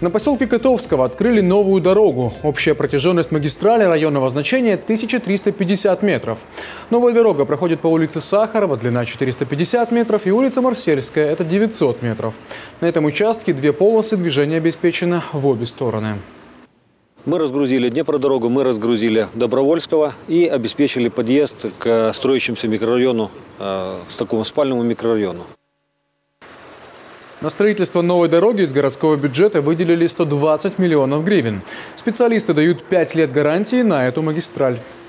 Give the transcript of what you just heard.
На поселке Котовского открыли новую дорогу. Общая протяженность магистрали районного значения 1350 метров. Новая дорога проходит по улице Сахарова, длина 450 метров, и улица Марсельская, это 900 метров. На этом участке две полосы движения обеспечено в обе стороны. Мы разгрузили Днепродорогу, мы разгрузили Добровольского и обеспечили подъезд к строящемуся микрорайону, с такому спальному микрорайону. На строительство новой дороги из городского бюджета выделили 120 миллионов гривен. Специалисты дают 5 лет гарантии на эту магистраль.